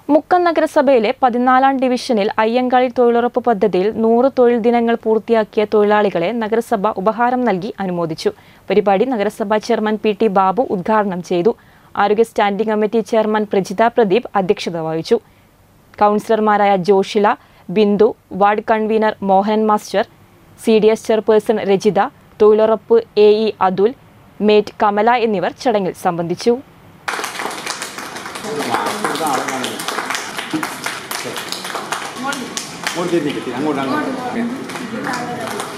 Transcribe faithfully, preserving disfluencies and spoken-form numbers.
മുക്കം നഗരസഭയിലെ പതിനാലാം ഡിവിഷനിൽ അയ്യങ്കാളി തൊഴിലുറപ്പ് പദ്ധതിയിൽ നൂറ് തൊഴിൽ ദിനങ്ങൾ പൂർത്തിയാക്കിയ തൊഴിലാളികളെ നഗരസഭ ഉപഹാരം നൽകി അനുമോദിച്ചു. പരിപാടി നഗരസഭാ ചെയർമാൻ പി ടി ബാബു ഉദ്ഘാടനം ചെയ്തു. ആരോഗ്യ standing committee chairman Prajitha Pradeep അധ്യക്ഷത വഹിച്ചു. കൗൺസിലർമാരായ Joshila, Bindu, ward convener Mohanan master, C D S chairperson Rajitha, തൊഴിലുറപ്പ് A E Athul, mate Kamala എന്നിവർ ചടങ്ങിൽ സംബന്ധിച്ചു. അങ്ങോട്ട്